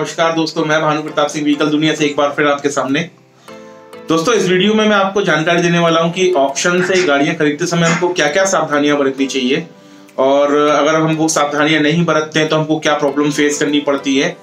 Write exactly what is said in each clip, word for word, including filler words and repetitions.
नमस्कार दोस्तों, मैं भानु प्रताप सिंह व्हीकल दुनिया से एक बार फिर आपके सामने। दोस्तों, इस वीडियो में मैं आपको जानकारी देने वाला हूं कि ऑक्शन से गाड़ियां खरीदते समय हमको क्या क्या सावधानियां बरतनी चाहिए और अगर हम वो सावधानियां नहीं बरतते हैं तो हमको क्या प्रॉब्लम फेस करनी पड़ती है।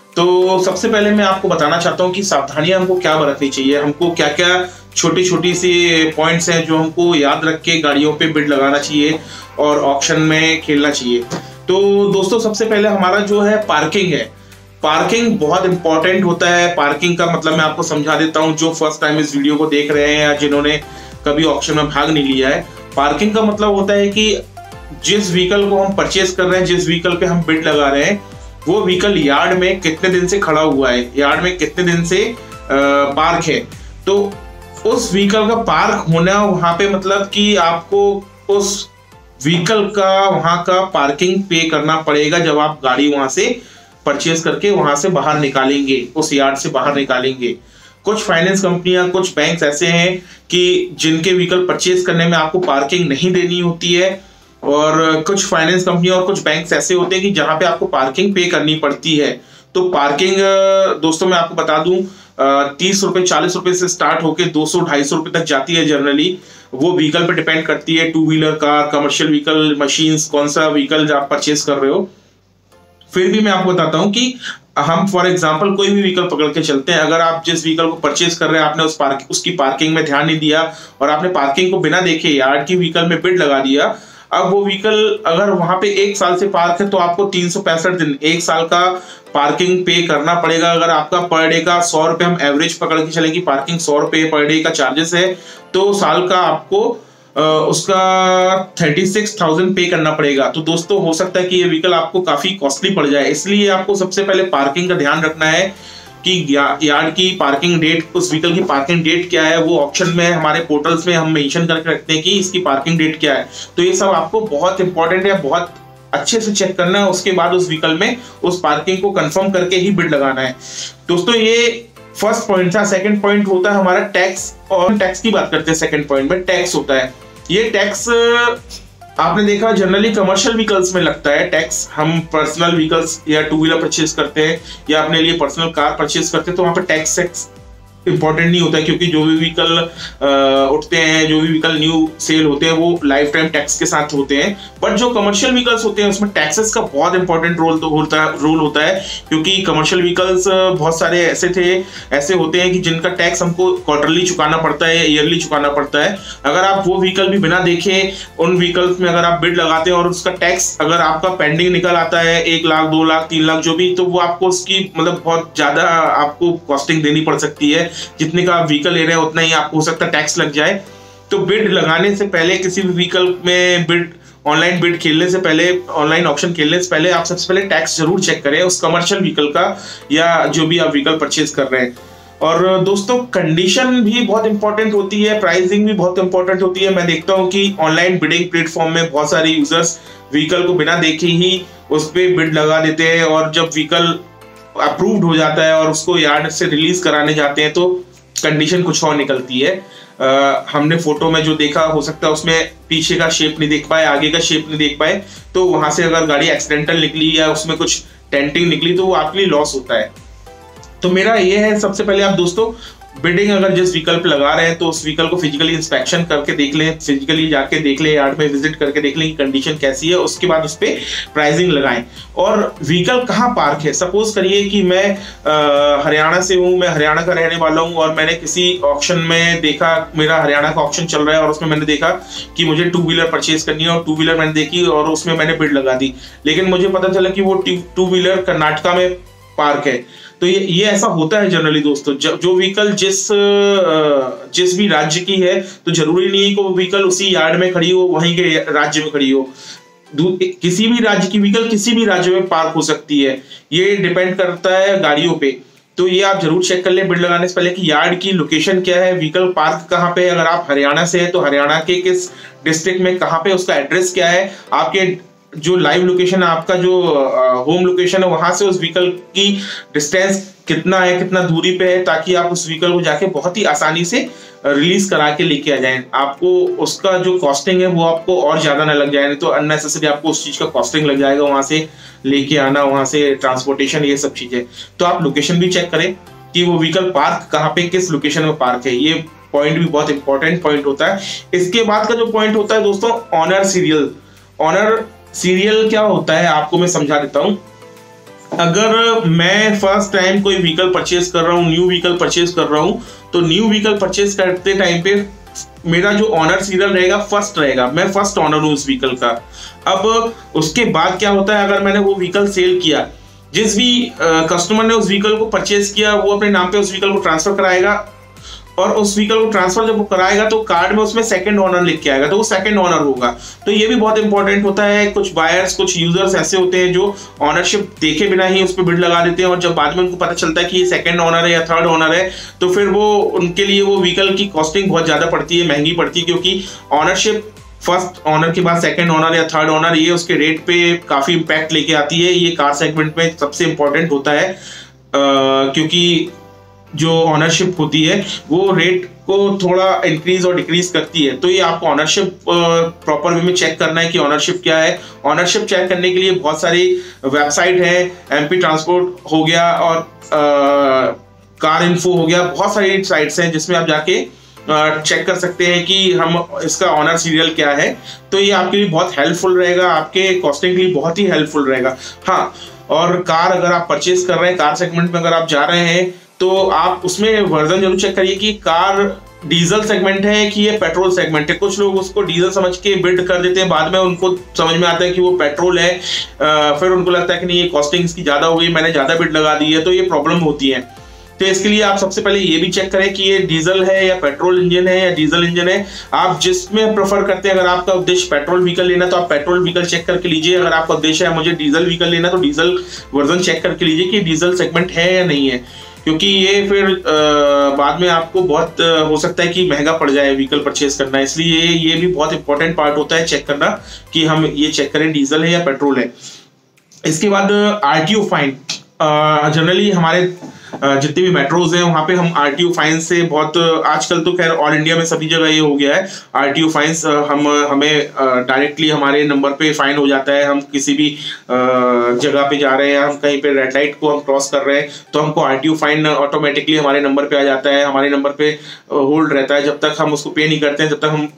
तो सबसे पहले मैं आपको बताना चाहता हूँ कि सावधानियां हमको क्या बरतनी चाहिए, हमको क्या क्या छोटी छोटी सी पॉइंट्स हैं जो हमको याद रख के गाड़ियों पे बिड लगाना चाहिए और ऑक्शन में खेलना चाहिए। तो दोस्तों, सबसे पहले हमारा जो है पार्किंग है। पार्किंग बहुत इंपॉर्टेंट होता है। पार्किंग का मतलब मैं आपको समझा देता हूं, जो फर्स्ट टाइम इस वीडियो को देख रहे हैं या जिन्होंने कभी ऑक्शन में भाग नहीं लिया है। पार्किंग का मतलब होता है कि जिस व्हीकल को हम परचेज कर रहे हैं, जिस व्हीकल पे हम बिड लगा रहे हैं, वो व्हीकल यार्ड में कितने दिन से खड़ा हुआ है, यार्ड में कितने दिन से पार्क है। तो उस व्हीकल का पार्क होना वहां पे मतलब कि आपको उस व्हीकल का वहां का पार्किंग पे करना पड़ेगा जब आप गाड़ी वहां से परचेज करके वहां से बाहर निकालेंगे, उस यार्ड से बाहर निकालेंगे। कुछ फाइनेंस कंपनियां, कुछ बैंक्स ऐसे हैं कि जिनके व्हीकल परचेज करने में आपको पार्किंग नहीं देनी होती है और कुछ फाइनेंस कंपनियां और कुछ बैंक्स ऐसे होते हैं कि जहां पे आपको पार्किंग पे करनी पड़ती है। तो पार्किंग दोस्तों मैं आपको बता दूं, तीस रुपए चालीस रुपए से स्टार्ट होके दो सौ ढाई सौ रुपए तक जाती है जनरली। वो व्हीकल पे डिपेंड करती है, two wheeler, car, commercial vehicle, machines, कौन सा व्हीकल आप परचेज कर रहे हो। फिर भी मैं आपको बताता हूं कि हम फॉर एग्जांपल कोई भी व्हीकल पकड़ के चलते हैं। अगर आप जिस व्हीकल को परचेज कर रहे हैं, आपने उस पार्क उसकी पार्किंग में ध्यान नहीं दिया और आपने पार्किंग को बिना देखे यार्ड की व्हीकल में बिड लगा दिया। अब वो व्हीकल अगर वहां पे एक साल से पार्क है तो आपको तीन सौ पैंसठ दिन एक साल का पार्किंग पे करना पड़ेगा। अगर आपका पर डे का सौ रुपए हम एवरेज पकड़ के चलेंगे, पार्किंग सौ रुपए पर डे का चार्जेस है, तो साल का आपको आ, उसका थर्टी सिक्स थाउजेंड पे करना पड़ेगा। तो दोस्तों, हो सकता है कि ये व्हीकल आपको काफी कॉस्टली पड़ जाए। इसलिए आपको सबसे पहले पार्किंग का ध्यान रखना है कि या, यार्ड की पार्किंग डेट, उस व्हीकल की पार्किंग डेट क्या है। वो ऑक्शन में हमारे पोर्टल्स में हम मेंशन करके रखते हैं कि इसकी पार्किंग डेट क्या है। तो ये सब आपको बहुत इंपॉर्टेंट है, बहुत अच्छे से चेक करना है। उसके बाद उस व्हीकल में उस पार्किंग को कंफर्म करके ही बिड लगाना है। दोस्तों, ये फर्स्ट पॉइंट था। सेकंड पॉइंट होता है हमारा टैक्स, और टैक्स की बात करते हैं। सेकंड पॉइंट में टैक्स होता है। ये टैक्स आपने देखा जनरली कमर्शियल व्हीकल्स में लगता है टैक्स। हम पर्सनल व्हीकल्स या टू व्हीलर परचेज करते हैं या अपने लिए पर्सनल कार परचेज करते हैं तो वहां पर टैक्स टैक्स इंपॉर्टेंट नहीं होता है, क्योंकि जो भी व्हीकल उठते हैं, जो भी व्हीकल न्यू सेल होते हैं, वो लाइफ टाइम टैक्स के साथ होते हैं। बट जो कमर्शियल व्हीकल्स होते हैं उसमें टैक्सेस का बहुत इंपॉर्टेंट रोल तो होता है रोल होता है क्योंकि कमर्शियल व्हीकल्स बहुत सारे ऐसे थे ऐसे होते हैं कि जिनका टैक्स हमको क्वार्टरली चुकाना पड़ता है, ईयरली चुकाना पड़ता है। अगर आप वो व्हीकल भी बिना देखे उन व्हीकल्स में अगर आप बिड लगाते हैं और उसका टैक्स अगर आपका पेंडिंग निकल आता है एक लाख दो लाख तीन लाख जो भी, तो वो आपको उसकी मतलब बहुत ज्यादा आपको कॉस्टिंग देनी पड़ सकती है। जितने का आप व्हीकल ले रहे हैं उतना ही आपको हो सकता है टैक्स लग जाए। तो बिड लगाने से पहले, किसी भी व्हीकल में बिड ऑनलाइन बिड खेलने से पहले, ऑनलाइन ऑक्शन खेलने से पहले आप सबसे पहले टैक्स जरूर चेक करें उस कमर्शियल व्हीकल का या जो भी आप व्हीकल परचेज कर रहे हैं। और दोस्तों, कंडीशन भी बहुत इंपॉर्टेंट होती है, प्राइसिंग भी बहुत इंपॉर्टेंट होती है। मैं देखता हूं कि ऑनलाइन बिडिंग प्लेटफॉर्म में बहुत सारे यूजर्स व्हीकल को बिना देखे ही उस पर बिड लगा देते हैं और जब व्हीकल अप्रूव्ड हो जाता है और उसको यार्ड से रिलीज कराने जाते हैं तो कंडीशन कुछ और निकलती है। आ, हमने फोटो में जो देखा, हो सकता है उसमें पीछे का शेप नहीं देख पाए, आगे का शेप नहीं देख पाए, तो वहां से अगर गाड़ी एक्सीडेंटल निकली या उसमें कुछ डेंटिंग निकली तो वो आपके लिए लॉस होता है। तो मेरा ये है, सबसे पहले आप दोस्तों बिडिंग अगर जिस व्हीकल पे लगा रहे हैं तो उस व्हीकल को फिजिकली इंस्पेक्शन करके देख लें, फिजिकली जाके देख लें, यार्ड में विजिट करके देख लें कि कंडीशन कैसी है। उसके बाद उस पर प्राइसिंग लगाएं। और व्हीकल कहाँ पार्क है, सपोज करिए कि मैं हरियाणा से हूँ, मैं हरियाणा का रहने वाला हूँ और मैंने किसी ऑक्शन में देखा, मेरा हरियाणा का ऑक्शन चल रहा है और उसमें मैंने देखा कि मुझे टू व्हीलर परचेज करनी है और टू व्हीलर मैंने देखी और उसमें मैंने बिड लगा दी, लेकिन मुझे पता चला कि वो टू व्हीलर कर्नाटका में पार्क है। तो ये ये ऐसा होता है जनरली दोस्तों। जो व्हीकल जिस जिस भी राज्य की है तो जरूरी नहीं है कि वो व्हीकल उसी यार्ड में खड़ी हो, वहीं के राज्य में खड़ी हो। किसी भी राज्य की व्हीकल किसी भी राज्य में पार्क हो सकती है, ये डिपेंड करता है गाड़ियों पे। तो ये आप जरूर चेक कर लें बिड लगाने से पहले कि यार्ड की लोकेशन क्या है, व्हीकल पार्क कहाँ पे है। अगर आप हरियाणा से हैं तो हरियाणा के किस डिस्ट्रिक्ट में कहाँ पे, उसका एड्रेस क्या है, आपके जो लाइव लोकेशन है, आपका जो होम लोकेशन है, वहां से उस व्हीकल की डिस्टेंस कितना है, कितना दूरी पे है, ताकि आप उस व्हीकल को जाके बहुत ही आसानी से रिलीज करा के लेके आ जाएं। आपको उसका जो कॉस्टिंग है वो आपको और ज्यादा ना लग जाए, नहीं तो अननेसेसरी आपको उस चीज का कॉस्टिंग लग जाएगा, वहां से लेके आना, वहां से ट्रांसपोर्टेशन, ये सब चीजें। तो आप लोकेशन भी चेक करें कि वो व्हीकल पार्क कहाँ पे, किस लोकेशन में पार्क है। ये पॉइंट भी बहुत इंपॉर्टेंट पॉइंट होता है। इसके बाद का जो पॉइंट होता है दोस्तों, ऑनर सीरियल। ऑनर सीरियल क्या होता है आपको मैं समझा देता हूं। अगर मैं फर्स्ट टाइम कोई व्हीकल परचेज कर रहा हूँ, न्यू व्हीकल परचेज कर रहा हूँ, तो न्यू व्हीकल परचेज करते टाइम पे मेरा जो ऑनर सीरियल रहेगा फर्स्ट रहेगा, मैं फर्स्ट ऑनर हूँ उस व्हीकल का। अब उसके बाद क्या होता है, अगर मैंने वो व्हीकल सेल किया, जिस भी कस्टमर ने उस व्हीकल को परचेज किया वो अपने नाम पे उस व्हीकल को ट्रांसफर कराएगा, और उस व्हीकल को ट्रांसफर जब वो कराएगा तो कार्ड में उसमें सेकंड ओनर लिख के आएगा, तो वो सेकंड ओनर होगा। तो ये भी बहुत इंपॉर्टेंट होता है। कुछ बायर्स, कुछ यूजर्स ऐसे होते हैं जो ऑनरशिप देखे बिना ही उस पर बिड लगा देते हैं, और जब बाद में उनको पता चलता है कि ये सेकंड ओनर है या थर्ड ओनर है, तो फिर वो उनके लिए वो व्हीकल की कॉस्टिंग बहुत ज्यादा पड़ती है, महंगी पड़ती है, क्योंकि ऑनरशिप फर्स्ट ऑनर के बाद सेकंड ऑनर या थर्ड ऑनर, ये उसके रेट पे काफी इंपैक्ट लेके आती है। ये कार सेगमेंट में सबसे इंपॉर्टेंट होता है, आ, क्योंकि जो ऑनरशिप होती है वो रेट को थोड़ा इंक्रीज और डिक्रीज करती है। तो ये आपको ऑनरशिप प्रॉपर वे में चेक करना है कि ऑनरशिप क्या है। ऑनरशिप चेक करने के लिए बहुत सारी वेबसाइट है, एमपी ट्रांसपोर्ट हो गया और आ, कार इन्फो हो गया, बहुत सारी साइट्स हैं जिसमें आप जाके चेक कर सकते हैं कि हम इसका ऑनर सीरियल क्या है। तो ये आपके लिए बहुत हेल्पफुल रहेगा, आपके कॉस्टिंग के लिए बहुत ही हेल्पफुल रहेगा। हाँ, और कार अगर आप परचेज कर रहे हैं, कार सेगमेंट में अगर आप जा रहे हैं, तो आप उसमें वर्जन जरूर चेक करिए कि कार डीजल सेगमेंट है कि ये पेट्रोल सेगमेंट है। कुछ लोग उसको डीजल समझ के बिड कर देते हैं, बाद में उनको समझ में आता है कि वो पेट्रोल है, फिर उनको लगता है कि नहीं ये कॉस्टिंग इसकी ज्यादा हो गई, मैंने ज्यादा बिड लगा दी है, तो ये प्रॉब्लम होती है। तो इसके लिए आप सबसे पहले ये भी चेक करें कि ये डीजल है या पेट्रोल इंजन है या डीजल इंजन है। आप जिसमें प्रेफर करते हैं, अगर आपका उद्देश्य पेट्रोल व्हीकल लेना तो आप पेट्रोल व्हीकल चेक करके लीजिए, अगर आपका उद्देश्य है मुझे डीजल व्हीकल लेना तो डीजल वर्जन चेक करके लीजिए कि डीजल सेगमेंट है या नहीं है, क्योंकि ये फिर आ, बाद में आपको बहुत आ, हो सकता है कि महंगा पड़ जाए व्हीकल परचेज करना। इसलिए ये ये भी बहुत इंपॉर्टेंट पार्ट होता है चेक करना कि हम ये चेक करें डीजल है या पेट्रोल है। इसके बाद आरटीओ फाइन। जनरली हमारे जितने भी मेट्रोज हैं वहां पे हम आरटीओ फाइन से बहुत, आजकल तो खैर ऑल इंडिया में सभी जगह ये हो गया है, आरटीओ फाइन्स हम हमें डायरेक्टली हमारे नंबर पे फाइन हो जाता है। हम किसी भी जगह पे जा रहे हैं, हम कहीं पे रेड लाइट को हम क्रॉस कर रहे हैं, तो हमको आरटीओ फाइन ऑटोमेटिकली हमारे नंबर पे आ जाता है, हमारे नंबर पे होल्ड रहता है। जब तक हम उसको पे नहीं करते हैं, जब तक हम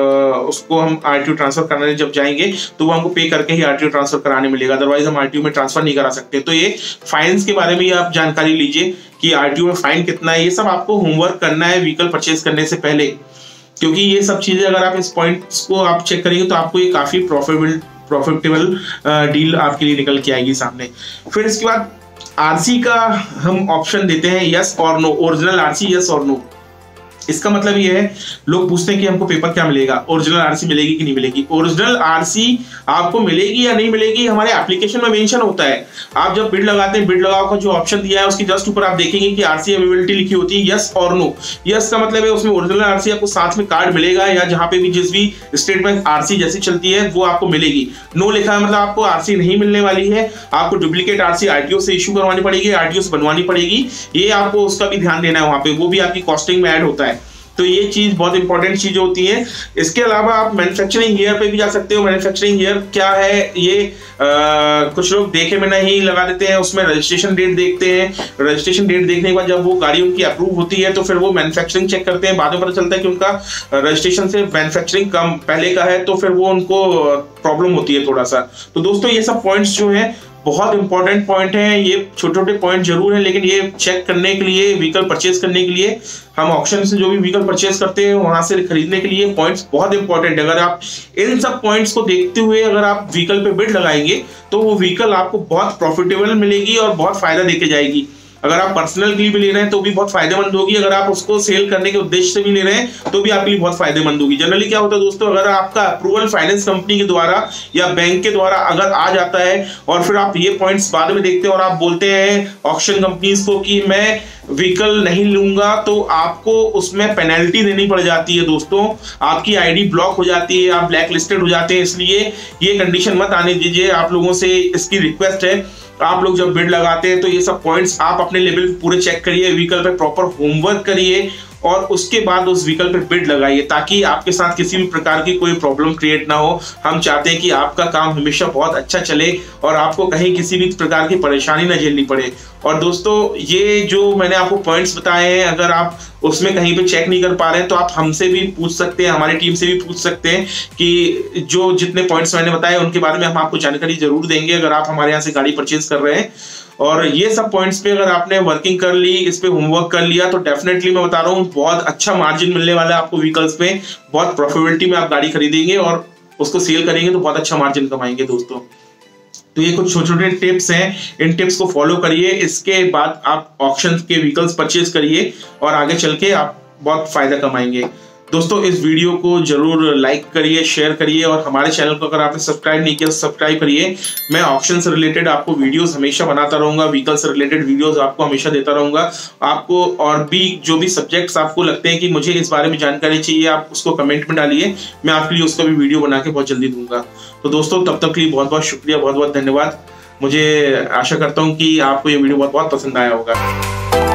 उसको हम आरटीओ ट्रांसफर कराने जब जाएंगे तो वो हमको पे करके ही आरटीओ ट्रांसफर कराने मिलेगा, अदरवाइज हम आरटीओ में ट्रांसफर नहीं करा सकते। तो ये फाइन्स के बारे में आप जानकारी लीजिए कि आरटीओ में फाइन कितना है। ये सब आपको होमवर्क करना है व्हीकल परचेज करने से पहले, क्योंकि ये सब चीजें अगर आप इस पॉइंट्स को आप चेक करेंगे तो आपको ये काफी प्रॉफिटेबल प्रॉफिटेबल डील आपके लिए निकल के आएगी सामने। फिर इसके बाद आरसी का हम ऑप्शन देते हैं यस और नो, ओरिजिनल आरसी यस और नो। इसका मतलब ये है, लोग पूछते हैं कि हमको पेपर क्या मिलेगा, ओरिजिनल आरसी मिलेगी कि नहीं मिलेगी। ओरिजिनल आरसी आपको मिलेगी या नहीं मिलेगी हमारे एप्लीकेशन में मेंशन होता है। आप जब बिड लगाते हैं, बिड लगाओ का जो ऑप्शन दिया है उसकी जस्ट ऊपर आप देखेंगे कि आरसी अवेलेबिलिटी लिखी होती है यस और नो। यस का मतलब है उसमें ओरिजिनल आरसी आपको साथ में कार्ड मिलेगा, या जहां पे भी जिस भी स्टेट में आरसी जैसी चलती है वो आपको मिलेगी। नो लिखा है मतलब आपको आरसी नहीं मिलने वाली है, आपको डुप्लीकेट आरसी आरटीओ से इशू करवानी पड़ेगी, आरटीओ से बनवानी पड़ेगी। ये आपको उसका भी ध्यान देना है वहां पे, वो भी आपकी कॉस्टिंग में ऐड होता है। तो ये चीज बहुत इंपॉर्टेंट चीज होती है। इसके अलावा आप मैन्युफैक्चरिंग ईयर पे भी जा सकते हो। मैन्युफैक्चरिंग ईयर क्या है, ये आ, कुछ लोग देखे बिना ही लगा देते हैं, उसमें रजिस्ट्रेशन डेट देखते हैं। रजिस्ट्रेशन डेट देखने के बाद जब वो गाड़ी उनकी अप्रूव होती है तो फिर वो मैन्युफैक्चरिंग चेक करते हैं, बाद में पता चलता है कि उनका रजिस्ट्रेशन से मैन्युफैक्चरिंग कम पहले का है, तो फिर वो उनको प्रॉब्लम होती है थोड़ा सा। तो दोस्तों ये सब पॉइंट्स जो है बहुत इंपॉर्टेंट पॉइंट है। ये छोटे छोटे पॉइंट जरूर है, लेकिन ये चेक करने के लिए, व्हीकल परचेज करने के लिए, हम ऑक्शन से जो भी व्हीकल परचेज करते हैं वहां से खरीदने के लिए पॉइंट्स बहुत इंपॉर्टेंट है। अगर आप इन सब पॉइंट्स को देखते हुए अगर आप व्हीकल पे बिड लगाएंगे तो वो व्हीकल आपको बहुत प्रॉफिटेबल मिलेगी और बहुत फायदा देके जाएगी। अगर आप पर्सनल के लिए भी ले रहे हैं तो भी बहुत फायदेमंद होगी, अगर आप उसको सेल करने के उद्देश्य से भी ले रहे हैं तो भी आपके लिए बहुत फायदेमंद होगी। जनरली क्या होता है दोस्तों, अगर आपका अप्रूवल फाइनेंस कंपनी के द्वारा या बैंक के द्वारा अगर आ जाता है और फिर आप ये पॉइंट्स बाद में देखते हैं और आप बोलते हैं ऑक्शन कंपनीज को कि मैं व्हीकल नहीं लूंगा तो आपको उसमें पेनल्टी देनी पड़ जाती है दोस्तों, आपकी आईडी ब्लॉक हो जाती है, आप ब्लैक लिस्टेड हो जाते हैं। इसलिए ये कंडीशन मत आने दीजिए, आप लोगों से इसकी रिक्वेस्ट है। आप लोग जब बिड लगाते हैं तो ये सब पॉइंट्स आप अपने लेवल पे पूरे चेक करिए, व्हीकल पे प्रॉपर होमवर्क करिए और उसके बाद उस व्हीकल पे बिड लगाइए, ताकि आपके साथ किसी भी प्रकार की कोई प्रॉब्लम क्रिएट ना हो। हम चाहते हैं कि आपका काम हमेशा बहुत अच्छा चले और आपको कहीं किसी भी प्रकार की परेशानी ना झेलनी पड़े। और दोस्तों ये जो मैंने आपको पॉइंट्स बताए हैं, अगर आप उसमें कहीं पे चेक नहीं कर पा रहे हैं तो आप हमसे भी पूछ सकते हैं, हमारी टीम से भी पूछ सकते हैं कि जो जितने पॉइंट्स मैंने बताए उनके बारे में हम आपको जानकारी जरूर देंगे अगर आप हमारे यहाँ से गाड़ी परचेज कर रहे हैं। और ये सब पॉइंट्स पे अगर आपने वर्किंग कर ली, इस पे होमवर्क कर लिया, तो डेफिनेटली मैं बता रहा हूँ बहुत अच्छा मार्जिन मिलने वाला है आपको व्हीकल्स पे, बहुत प्रॉफिटेबिलिटी में आप गाड़ी खरीदेंगे और उसको सेल करेंगे तो बहुत अच्छा मार्जिन कमाएंगे दोस्तों। तो ये कुछ छोटे छोटे टिप्स हैं, इन टिप्स को फॉलो करिए, इसके बाद आप ऑक्शन के व्हीकल्स परचेज करिए और आगे चल के आप बहुत फायदा कमाएंगे। दोस्तों इस वीडियो को जरूर लाइक करिए, शेयर करिए और हमारे चैनल को अगर आपने सब्सक्राइब नहीं किया तो सब्सक्राइब करिए। मैं ऑक्शन से रिलेटेड आपको वीडियोस हमेशा बनाता रहूंगा, व्हीकल से रिलेटेड वीडियोस आपको हमेशा देता रहूंगा। आपको और भी जो भी सब्जेक्ट्स आपको लगते हैं कि मुझे इस बारे में जानकारी चाहिए, आप उसको कमेंट में डालिए, मैं आपके लिए उसका भी वीडियो बना के बहुत जल्दी दूंगा। तो दोस्तों तब तक के लिए बहुत बहुत शुक्रिया, बहुत बहुत धन्यवाद। मुझे आशा करता हूँ कि आपको ये वीडियो बहुत बहुत पसंद आया होगा।